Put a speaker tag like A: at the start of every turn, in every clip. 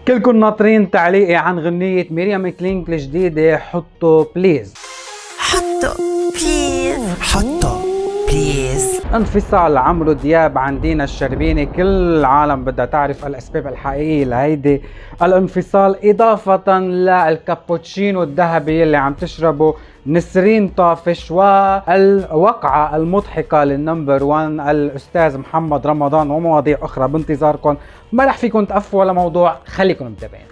A: كلكم ناطرين تعليقي عن غنية ميريام كلينك الجديدة حطوا بليز.
B: حطوا بليز، حطوا بليز.
A: انفصال عمرو دياب عن دينا الشربيني، كل العالم بدها تعرف الاسباب الحقيقية لهيدي الانفصال، اضافة للكابوتشينو الذهبي اللي عم تشربه نسرين طافش، والوقعة المضحكة للنمبر 1 الاستاذ محمد رمضان، ومواضيع اخرى بانتظاركم. ما رح فيكم تقفوا ولا موضوع، خليكم متابعين.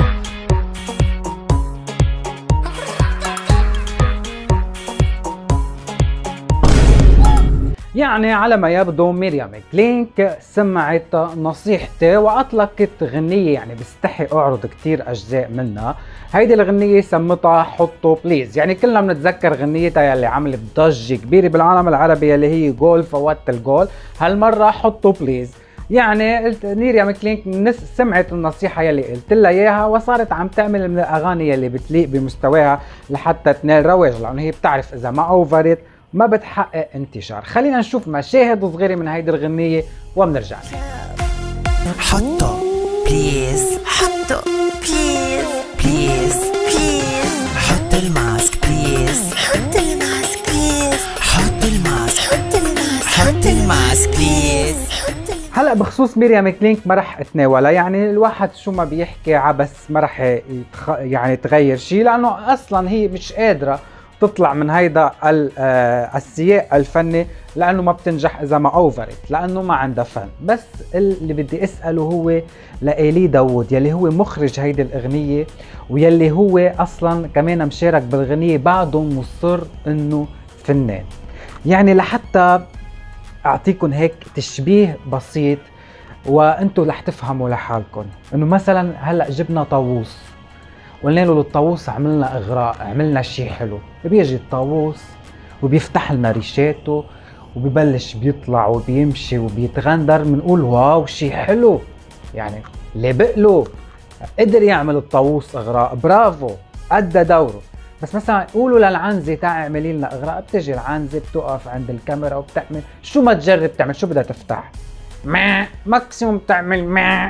A: يعني على ما يبدو ميريام كلينك سمعت نصيحتي واطلقت غنية، يعني بستحي اعرض كتير اجزاء منها. هيدي الغنية سمتها حطوا بليز، يعني كلنا بنتذكر غنيتها يلي عملت ضجة كبيرة بالعالم العربي يلي هي جول فوت الجول، هالمرة حطوا بليز. يعني ميريام كلينك سمعت النصيحة يلي قلت لها اياها، وصارت عم تعمل من الاغاني يلي بتليق بمستواها لحتى تنال رواج، لانه هي بتعرف اذا ما اوفرت ما بتحقق انتشار. خلينا نشوف مشاهد صغيرة من هيدي الغنية وبنرجع.
B: حطوا بليز، حطوا بليز، بليز بليز. حط الماسك بليز، حط الماسك بليز، حط الماسك، حط الماسك، حط الماسك بليز.
A: هلا بخصوص ميريام كلينك ما رح اتناولها، يعني الواحد شو ما بيحكي عبس ما رح يعني تغير شيء، لانه اصلا هي مش قادرة تطلع من هيدا السياق الفني، لانه ما بتنجح اذا ما اوفرت، لانه ما عندها فن. بس اللي بدي اساله هو لإيلي داوود يلي هو مخرج هيدي الاغنيه، ويلي هو اصلا كمان مشارك بالغنيه، بعده مصر انه فنان. يعني لحتى اعطيكم هيك تشبيه بسيط وانتم رح تفهموا لحالكم، انه مثلا هلا جبنا طاووس وقلنا له للطاووس عملنا اغراء، عملنا شيء حلو، بيجي الطاووس وبيفتح لنا ريشاته وبيبلش بيطلع وبيمشي وبيتغندر، بنقول واو شيء حلو، يعني لابق له، قدر يعمل الطاووس اغراء، برافو ادى دوره. بس مثلا قولوا للعنزه تعي اعملي لنا اغراء، بتجي العنزه بتوقف عند الكاميرا وبتعمل شو ما تجرب تعمل، شو بدها تفتح؟ ما ماكسيموم تعمل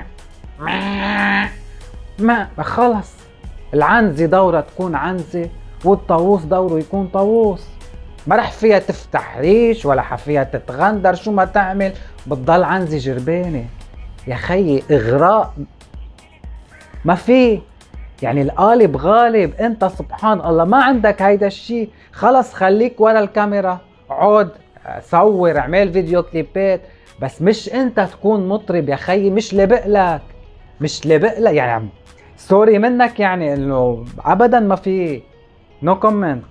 A: ما خلص. العنزة دورها تكون عنزة والطاووس دوره يكون طاووس، ما رح فيها تفتح ريش ولا فيها تتغندر، شو ما تعمل بتضل عنزة جربانة. يا خيي اغراء ما في، يعني القالب غالب، انت سبحان الله ما عندك هيدا الشيء، خلص خليك ورا الكاميرا، عود صور اعمل فيديو كليبات، بس مش انت تكون مطرب يا خيي، مش لابق لك، مش لابق لك، يعني سوري منك، يعني انه ابدا ما في، نو كومنت.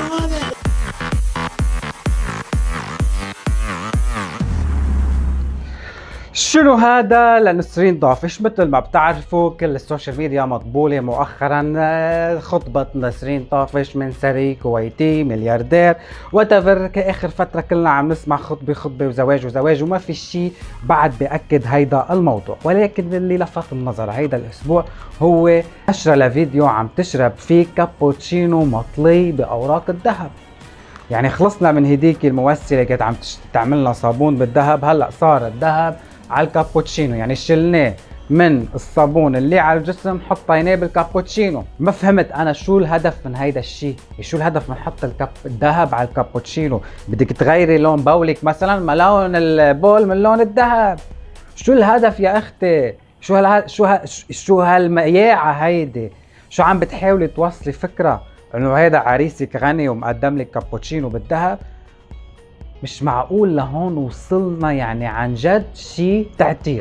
A: شنو هذا لنسرين طافش؟ مثل ما بتعرفوا كل السوشيال ميديا مطبولة مؤخرا خطبة نسرين طافش من ثري كويتي ملياردير وتفر، كآخر فترة كلنا عم نسمع خطبة وزواج وما في شيء بعد بأكد هيدا الموضوع. ولكن اللي لفت النظر هيدا الأسبوع هو نشرة لفيديو عم تشرب فيه كابوتشينو مطلي بأوراق الذهب. يعني خلصنا من هديك الممثلة كانت عم تعملنا صابون بالذهب، هلا صار الذهب على الكابوتشينو، يعني شلناه من الصابون اللي على الجسم حطيناه بالكابوتشينو. ما فهمت انا شو الهدف من هيدا الشيء، شو الهدف من حط الذهب على الكابوتشينو؟ بدك تغيري لون بولك مثلا، ما لون البول من لون الذهب، شو الهدف يا اختي؟ شو هالمياعة هيدي؟ شو عم بتحاولي توصلي فكرة انه هيدا عريسك غني ومقدم لك كابوتشينو بالذهب؟ مش معقول لهون وصلنا، يعني عن جد شيء تعتير.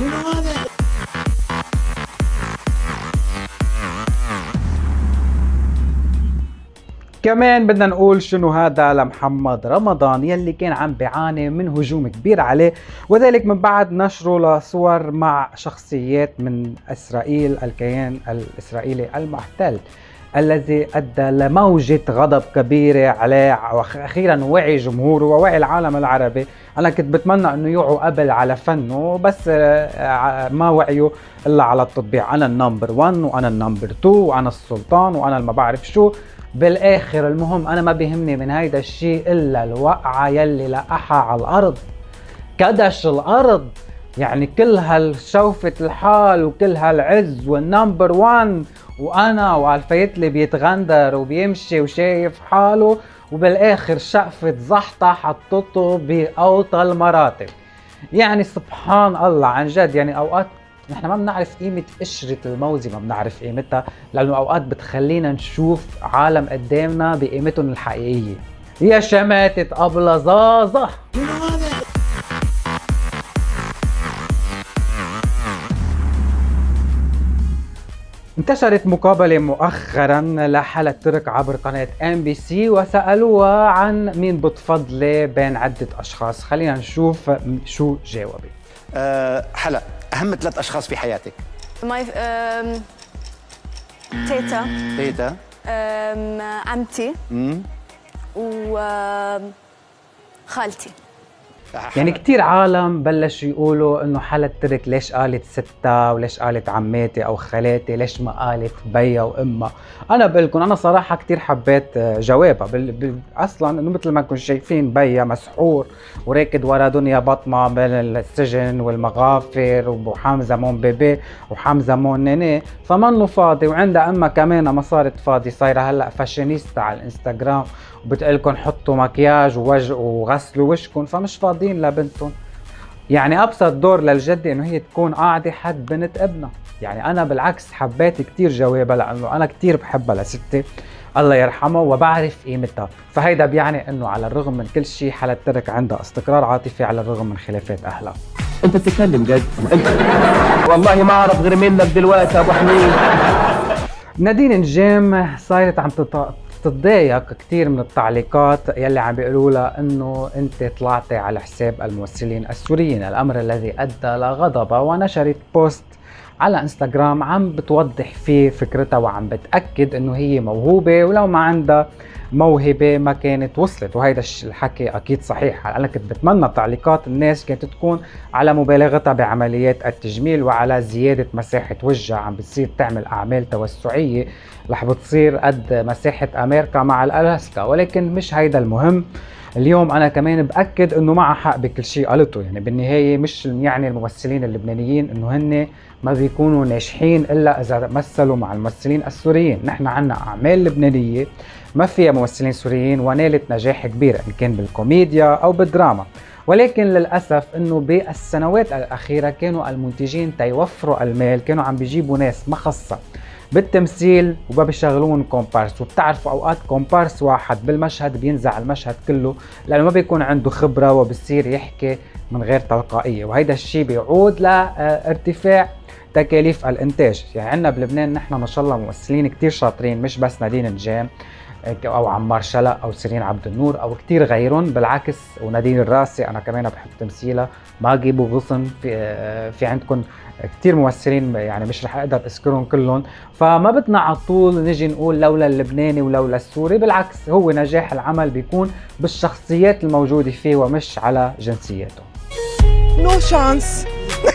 A: كمان بدنا نقول شنو هذا لمحمد رمضان يلي كان عم بيعاني من هجوم كبير عليه، وذلك من بعد نشره لصور مع شخصيات من إسرائيل، الكيان الإسرائيلي المحتل، الذي أدى لموجة غضب كبيرة عليه، وأخيرا وعي جمهوره ووعي العالم العربي. أنا كنت بتمنى أنه يوعوا قبل على فنه، بس ما وعيوا إلا على التطبيع، أنا النمبر 1 وأنا النمبر 2 وأنا السلطان وأنا ما بعرف شو. بالآخر المهم أنا ما بيهمني من هيدا الشيء إلا الوقعة يلي لقحها على الأرض، كدش الأرض، يعني كل هالشوفة الحال وكل هالعز والنمبر 1 وانا وعالفيتلي بيتغندر وبيمشي وشايف حاله، وبالاخر شقفة زحطة حطته باوطى المراتب. يعني سبحان الله عن جد. يعني اوقات نحن ما بنعرف قيمة قشرة الموزة، ما بنعرف قيمتها، لأنه أوقات بتخلينا نشوف عالم قدامنا بقيمتهم الحقيقية. يا شماتة أبلة زازة. انتشرت مقابلة مؤخرا لحلا ترك عبر قناة MBC وسألوها عن مين بتفضلي بين عدة أشخاص. خلينا نشوف شو جاوبت.
C: حلا، أهم 3 أشخاص في حياتك؟ تيتا
D: عمتي وخالتي.
A: يعني كتير عالم بلشوا يقولوا انه حلا ترك ليش قالت ستة وليش قالت عماتي او خالاتي، ليش ما قالت بيا وامها. انا بقول لكم انا صراحه كتير حبيت جوابها. اصلا انه مثل ما كنتم شايفين بيا مسحور وراكد ورا دنيا بطمه بين السجن والمغافر، وحمزه مون بيبي وحمزه مون نيني، فمنه فاضي. وعندها امها كمان ما صارت فاضي، صايره هلا فاشينيستا على الانستغرام وبتقلكن حطوا مكياج وغسلوا وشكم، فمش فاضيين لبنتهم. يعني ابسط دور للجدة انه هي تكون قاعدة حد بنت ابنها. يعني انا بالعكس حبيت كتير جوابها، لانه انا كتير بحبها لستي الله يرحمها وبعرف قيمتها. فهيدا بيعني انه على الرغم من كل شيء حلا ترك عندها استقرار عاطفي على الرغم من خلافات اهلها.
E: انت بتتكلم جد؟ انت والله ما اعرف غير منك دلوقتي يا ابو حميد.
A: نادين نجام صايرت عم تتضايق كثير من التعليقات يلي عم بيقولوا لها انه انت طلعتي على حساب الممثلين السوريين، الامر الذي ادى لغضبها، ونشرت بوست على انستغرام عم بتوضح فيه فكرتها وعم بتاكد انه هي موهوبه، ولو ما عندها موهبه ما كانت وصلت. وهيدا الحكي اكيد صحيح. انا كنت بتمنى تعليقات الناس كانت تكون على مبالغتها بعمليات التجميل وعلى زياده مساحه وجهها، عم بتصير تعمل اعمال توسعيه رح بتصير قد مساحه امريكا مع الالاسكا، ولكن مش هيدا المهم. اليوم انا كمان باكد انه معها حق بكل شيء قالته. يعني بالنهايه مش يعني الممثلين اللبنانيين انه هن ما بيكونوا ناجحين الا اذا مثلوا مع الممثلين السوريين. نحن عنا اعمال لبنانيه ما فيها ممثلين سوريين ونالت نجاح كبير ان كان بالكوميديا او بالدراما، ولكن للاسف انه بالسنوات الاخيره كانوا المنتجين تيوفروا المال كانوا عم بيجيبوا ناس مخصصه بالتمثيل وما بيشغلون كومبارس. وبتعرفوا اوقات كومبارس واحد بالمشهد بينزع المشهد كله لانه ما بيكون عنده خبره وبصير يحكي من غير تلقائيه، وهيدا الشيء بيعود لارتفاع تكاليف الانتاج. يعني عندنا بلبنان نحن ما شاء الله ممثلين كتير شاطرين، مش بس نادين نجام او عمار شلق او سيرين عبد النور او كتير غيرهم، بالعكس. ونادين الراسي انا كمان بحب تمثيلها، باقي ابو غصن، في عندكم كتير ممثلين يعني مش رح اقدر اذكرهم كلهم. فما بدنا على طول نجي نقول لولا اللبناني ولولا السوري، بالعكس هو نجاح العمل بيكون بالشخصيات الموجوده فيه ومش على جنسياته.
B: نو شانس.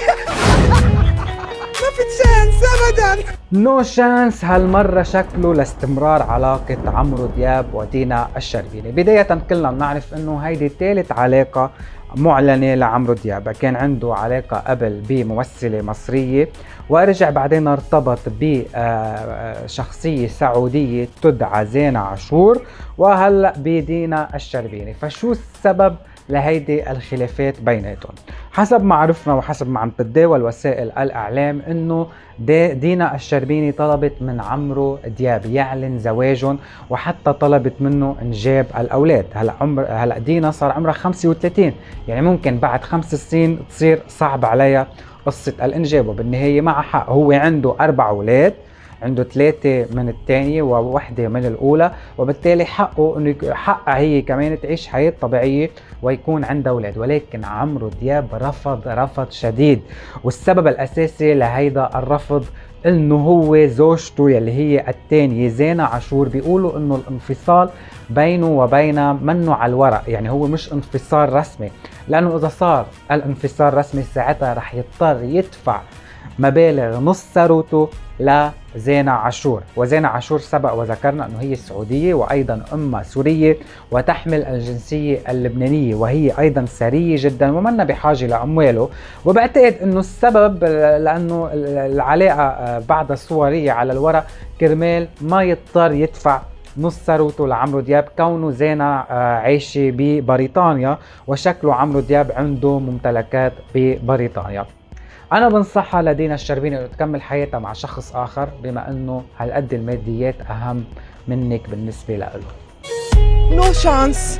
B: ما في تشانس ابدا.
A: نو شانس هالمرة شكله لاستمرار علاقة عمرو دياب ودينا الشربيني. بداية كلنا بنعرف انه هيدي ثالث علاقة معلنة لعمرو دياب. كان عنده علاقة قبل بممثلة مصرية ورجع بعدين ارتبط بشخصية سعودية تدعى زينة عاشور، وهلأ بدينا الشربيني. فشو السبب لهيدي الخلافات بيناتهم؟ حسب ما عرفنا وحسب ما عم تتداول وسائل الاعلام انه دينا الشربيني طلبت من عمرو دياب يعلن زواجهم، وحتى طلبت منه انجاب الاولاد. هلا دينا صار عمرها 35، يعني ممكن بعد 5 سنين تصير صعب عليها قصه الانجاب. وبالنهايه معها حق، هو عنده 4 اولاد، عنده 3 من الثانية ووحدة من الأولى، وبالتالي حقه إنه حقها هي كمان تعيش حياة طبيعية ويكون عندها أولاد. ولكن عمرو دياب رفض شديد، والسبب الأساسي لهيدا الرفض إنه هو زوجته يلي هي الثانية زينة عاشور بيقولوا إنه الانفصال بينه وبينها منه على الورق، يعني هو مش انفصال رسمي، لأنه إذا صار الانفصال رسمي ساعتها رح يضطر يدفع مبالغ نص ثروته زينة عاشور. وزينة عاشور سبق وذكرنا أنه هي سعودية وأيضا أمها سورية وتحمل الجنسية اللبنانية، وهي أيضا ثرية جدا ومنا بحاجة لأمواله. وبعتقد أنه السبب لأنه العلاقة بعد صورية على الورق كرمال ما يضطر يدفع نص ثروته لعمرو دياب، كونه زينة عايشة ببريطانيا وشكله عمرو دياب عنده ممتلكات ببريطانيا. أنا بنصحها لدينا الشربيني إنه تكمل حياتها مع شخص آخر، بما إنه هالقد الماديات أهم منك بالنسبة له.
B: نو شانس.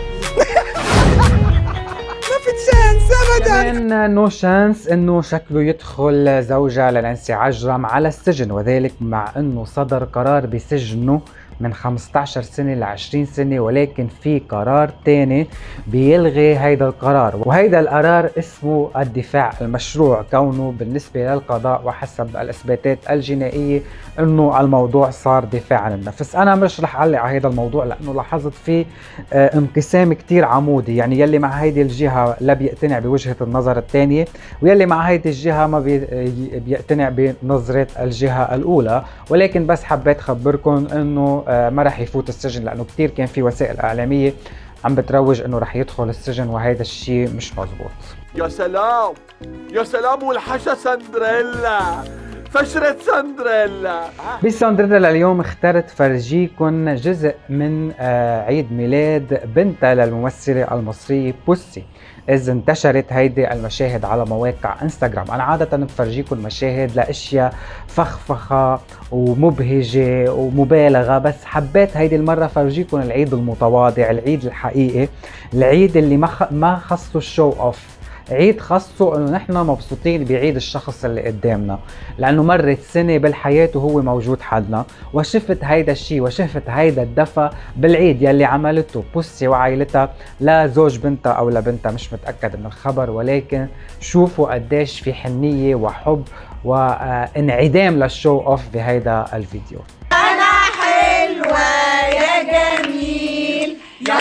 B: ما في تشانس ابدا.
A: كمان نو شانس انه شكله يدخل زوجها لنانسي عجرم على السجن، وذلك مع انه صدر قرار بسجنه من 15 سنة ل 20 سنة، ولكن في قرار تاني بيلغي هيدا القرار، وهيدا القرار اسمه الدفاع المشروع، كونه بالنسبة للقضاء وحسب الإثباتات الجنائية انه الموضوع صار دفاع عن النفس. انا مش رح اعلق على هيدا الموضوع لانه لاحظت فيه انقسام كتير عمودي، يعني يلي مع هيدي الجهة لا بيقتنع بوجهة النظر الثانية، ويلي مع هيدي الجهة ما بيقتنع بنظرة الجهة الأولى. ولكن بس حبيت خبركم انه ما رح يفوت السجن، لانه كتير كان في وسائل اعلاميه عم بتروج انه رح يدخل السجن، وهيدا الشيء مش مزبوط.
F: يا سلام يا سلام، والحشا سندريلا، فشرة سندريلا.
A: بسندريلا اليوم اخترت فرجيكم جزء من عيد ميلاد بنتها للممثله المصريه بوسي، إذ انتشرت هيدي المشاهد على مواقع انستغرام. أنا عادة بفرجيكم مشاهد لأشياء فخفخة ومبهجة ومبالغة، بس حبيت هيدي المرة فرجيكم العيد المتواضع، العيد الحقيقي، العيد اللي ما خصه الشو اوف، عيد خاصه انه نحن مبسوطين بعيد الشخص اللي قدامنا، لانه مرت سنه بالحياه وهو موجود حدنا، وشفت هيدا الشيء وشفت هيدا الدفى بالعيد يلي عملته بوسي وعائلتها لزوج بنتها او لبنتها، مش متاكد من الخبر، ولكن شوفوا قديش في حنيه وحب وانعدام للشو اوف بهيدا الفيديو.
G: انا حلوه يا جميل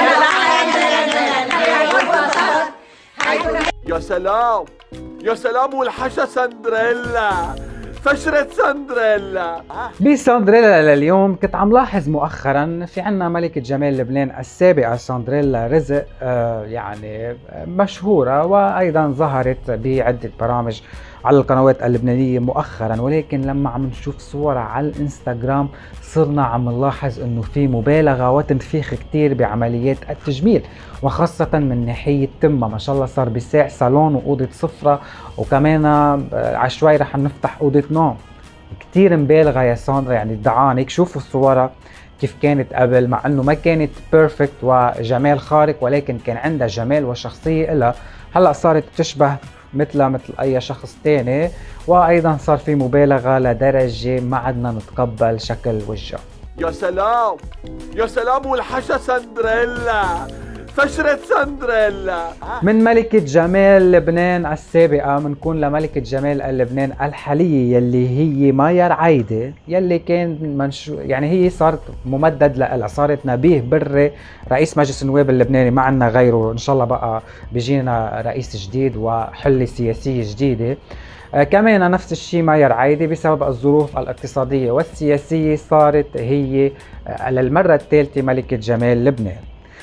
F: يا سلام يا سلام، والحشا سندريلا، فشرة سندريلا.
A: بسندريلا لليوم كنت عم لاحظ مؤخرا في عنا ملكة جمال لبنان السابقة سندريلا رزق، يعني مشهورة وأيضا ظهرت بعدة برامج على القنوات اللبنانية مؤخرا، ولكن لما عم نشوف صورها على الانستغرام صرنا عم نلاحظ انه في مبالغة وتنفيخ كتير بعمليات التجميل، وخاصة من ناحية تمها. ما شاء الله صار بيساع صالون وأوضة سفرة، وكمان عشوائي رح نفتح أوضة نوم. كتير مبالغة يا ساندرا، يعني دعانك شوفوا صورها كيف كانت قبل، مع انه ما كانت بيرفكت وجمال خارق، ولكن كان عندها جمال وشخصية إلها. هلأ صارت تشبه مثل أي شخص تاني، وأيضا صار في مبالغة لدرجة ما عدنا نتقبل شكل وجهها.
F: يا سلام يا سلام، والحشا سندريلا، فشرة سندريلا. من
A: ملكة جمال لبنان السابقة منكون لملكة جمال لبنان الحالية يلي هي مايا رعايدة، يلي كان يعني هي صارت ممدد لها، صارت نبيه بري رئيس مجلس النواب اللبناني، ما عنا غيره. ان شاء الله بقى بيجينا رئيس جديد وحلة سياسية جديدة. كمان نفس الشيء مايا رعايدة بسبب الظروف الاقتصادية والسياسية صارت هي للمرة الثالثة ملكة جمال لبنان.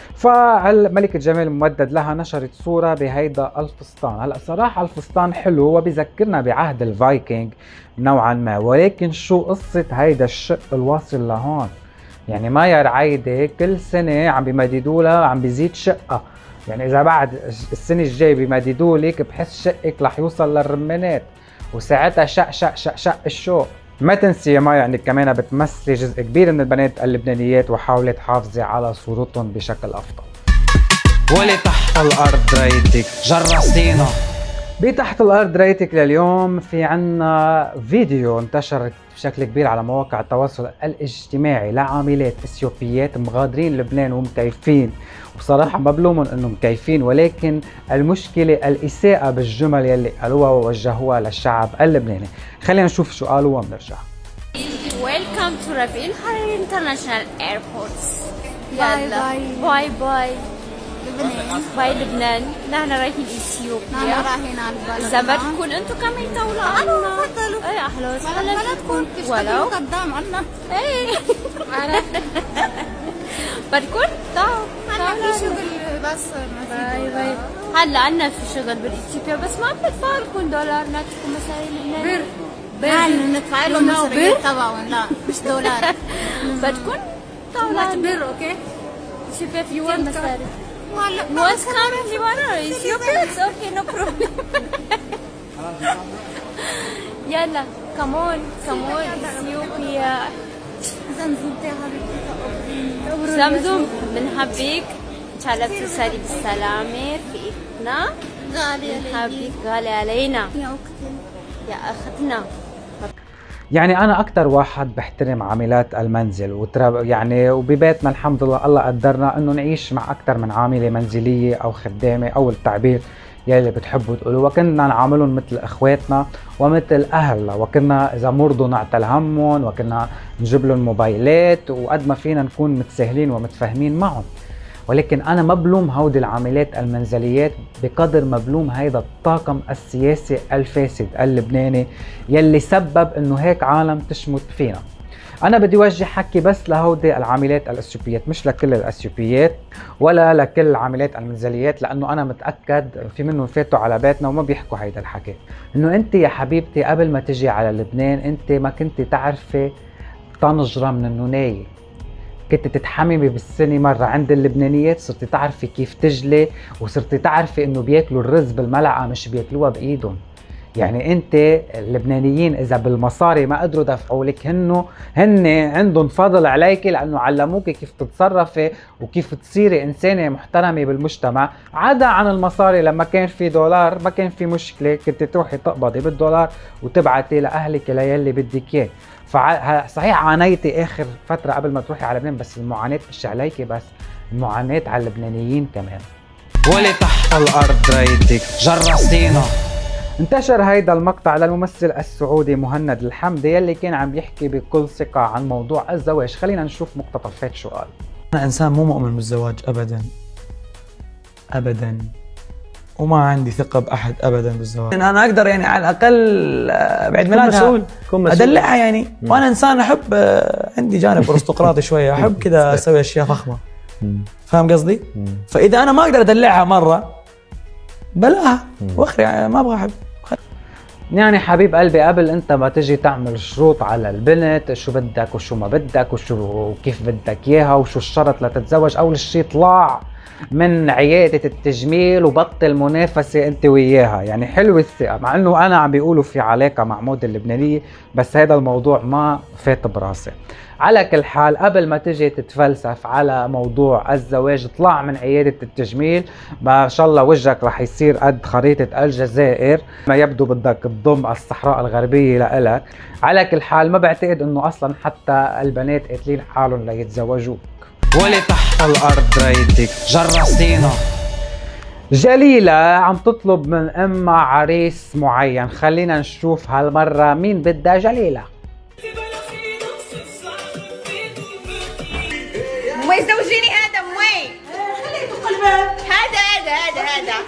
A: فالملكة جمال ممدد لها نشرت صورة بهيدا الفستان. هلا صراحة الفستان حلو وبذكرنا بعهد الفايكنج نوعا ما، ولكن شو قصة هيدا الشق الواصل لهون؟ يعني مايا رعايدة كل سنة عم بيمددوا لها، عم بيزيد شقة، يعني إذا بعد السنة الجاي بيمددوا لك بحس شقك رح يوصل للرمانات، وساعتها شق شق شق شق الشوق. ما تنسي يا مايا انك كمان بتمثلي جزء كبير من البنات اللبنانيات، وحاولي تحافظي على صورتهم بشكل افضل. ولتحت الارض رايتك جرسينا. بتحت الارض رايتك لليوم في عنا فيديو انتشر بشكل كبير على مواقع التواصل الاجتماعي لعاملات اثيوبيات مغادرين لبنان ومكيفين، وبصراحة ما بلومن انهم مكيفين، ولكن المشكلة الاساءة بالجمل يلي قالوها ووجهوها للشعب اللبناني. خلينا نشوف شو قالوا ونرجع.
H: Welcome to Rafi El Hariri International Airport.
D: باي باي.
H: باي باي. باي لبنان. نحن رايحين اثيوبيا.
I: نحن رايحين على البلد.
H: إذا بدكم أنتم كمان طاولة عنا.
I: تفضلوا.
H: إيه أحلى
I: بلدكم تشتغلوا قدام عنا.
H: إيه. بدكم؟
I: عنا في شغل بس ما في دولار.
H: هلا عنا في شغل بالاثيوبيا بس ما بندفع لكم دولار، نعطيكم مصاري لبنان.
I: بر ندفع لهم مصاريات تبعهم، لا مش دولار.
H: بدكم طاولة
I: بر اوكي؟
H: اثيوبيا في كثير مصاري.
I: وهلا
H: was currently one Ethiopia. It's okay, no problem. يلا كمون اثيوبيا.
I: زمزم يا حبيبتي.
H: زمزم بنحبك ان شاء الله توصلي بالسلامة. رفيقتنا
I: غالية
H: بنحبك، غالية علينا
I: يا اختي
H: يا اختنا.
A: يعني أنا أكتر واحد بحترم عاملات المنزل يعني وببيتنا الحمد لله الله قدرنا إنه نعيش مع أكتر من عاملة منزلية أو خدامة أو التعبير يلي بتحبوا تقولوا، وكنا نعاملهم مثل إخواتنا ومثل أهلنا، وكنا إذا مرضوا نعتل همهم، وكنا نجيب لهم موبايلات، وقد ما فينا نكون متساهلين ومتفاهمين معهم. ولكن أنا ما بلوم هودي العاملات المنزليات بقدر ما بلوم هيدا الطاقم السياسي الفاسد اللبناني يلي سبب إنه هيك عالم تشمت فينا. أنا بدي وجه حكي بس لهودي العاملات الأثيوبيات، مش لكل الأثيوبيات ولا لكل العاملات المنزليات، لأنه أنا متأكد في منهم فاتوا على بيتنا وما بيحكوا هيدا الحكي. إنه أنت يا حبيبتي قبل ما تجي على لبنان أنت ما كنت تعرفي طنجرة من النونية، كنت تتحممي بالسنة مرة عند اللبنانيات، صرتي تعرفي كيف تجلي، وصرتي تعرفي انه بياكلوا الرز بالملعقة مش بياكلوها بايدهم. يعني انت اللبنانيين اذا بالمصاري ما قدروا دفعوا لك هن عندهم فضل عليك، لانه علموك كيف تتصرفي وكيف تصيري انسانة محترمة بالمجتمع. عدا عن المصاري، لما كان في دولار ما كان في مشكلة، كنت تروحي تقبضي بالدولار وتبعتي لاهلك ليلي بدك اياه. صحيح عانيتي اخر فتره قبل ما تروحي على لبنان، بس المعاناه مش عليكي بس، المعاناه على اللبنانيين كمان. ولي تحت الارض رايتك جرستينا. انتشر هيدا المقطع للممثل السعودي مهند الحمدي يلي كان عم يحكي بكل ثقه عن موضوع الزواج. خلينا نشوف مقتطفات شو قال.
J: انا انسان مو مؤمن بالزواج ابدا ابدا، وما عندي ثقة بأحد أبدا بالزواج. أنا أقدر يعني على الأقل بعد ميلادها أدلعها يعني، وأنا إنسان أحب عندي جانب أرستقراطي شوية، أحب كذا أسوي أشياء فخمة. فاهم قصدي؟ فإذا أنا ما أقدر أدلعها مرة بلاها وأخري، يعني ما أبغى أحب.
A: يعني حبيب قلبي قبل انت ما تجي تعمل شروط على البنت، شو بدك وشو ما بدك وكيف بدك اياها وشو الشرط لتتزوج، اول شيء طلع من عيادة التجميل وبطل منافسة انت وياها. يعني حلو الثقة، مع انه انا عم بيقولوا في علاقة مع موديل اللبنانية، بس هذا الموضوع ما فات براسي. على كل حال قبل ما تجي تتفلسف على موضوع الزواج، طلع من عيادة التجميل، ما شاء الله وجهك رح يصير قد خريطة الجزائر، ما يبدو بدك تضم الصحراء الغربية لإلك. على كل حال ما بعتقد انه اصلا حتى البنات قاتلين حالهم ليتزوجوك. ولي تحت الارض رايتك جرستينا. جليلة عم تطلب من امها عريس معين، خلينا نشوف هالمرة مين بدها جليلة.
G: وين زوجيني ادم وين؟ خليه يدق الباب. هذا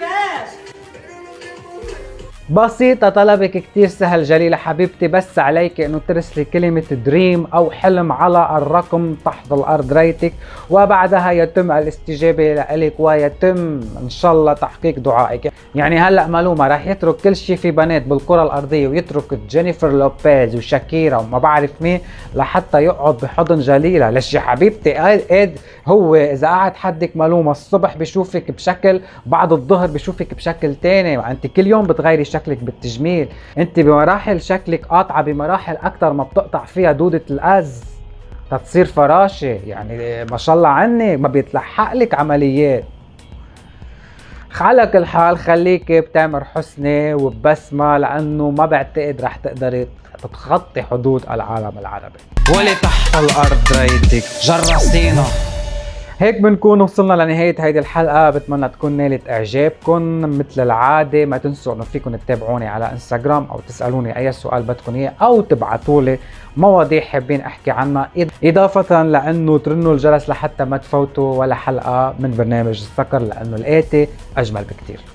A: بسيطة، طلبك كتير سهل جليلة حبيبتي، بس عليك انه ترسلي كلمة دريم او حلم على الرقم تحت الارض ريتك، وبعدها يتم الاستجابة لك ويتم ان شاء الله تحقيق دعائك. يعني هلا معلومة راح يترك كل شيء في بنات بالكرة الارضية ويترك جينيفر لوبيز وشاكيرا وما بعرف مين لحتى يقعد بحضن جليلة. ليش يا حبيبتي؟ هو اذا قعد حدك معلومة الصبح بشوفك بشكل، بعد الظهر بشوفك بشكل تاني، انت كل يوم بتغيري شكلك بالتجميل، انت بمراحل شكلك قاطعه بمراحل اكثر ما بتقطع فيها دوده الاز تتصير فراشه. يعني ما شاء الله عنك ما بيتلحق لك عمليات. على كل حال خليك بتامر حسني وببسمه، لانه ما بعتقد رح تقدري تتخطي حدود العالم العربي. ولي تحت الارض رايتك جرستينا. هيك بنكون وصلنا لنهاية هيدي الحلقة، بتمنى تكون نالت إعجابكم. مثل العادة ما تنسوا إنه فيكم تتابعوني على انستغرام أو تسألوني أي سؤال بدكم إياه أو تبعتوا لي مواضيع حابين أحكي عنها، إضافة لأنه ترنوا الجرس لحتى ما تفوتوا ولا حلقة من برنامج السكر، لأنه الآتي أجمل بكتير.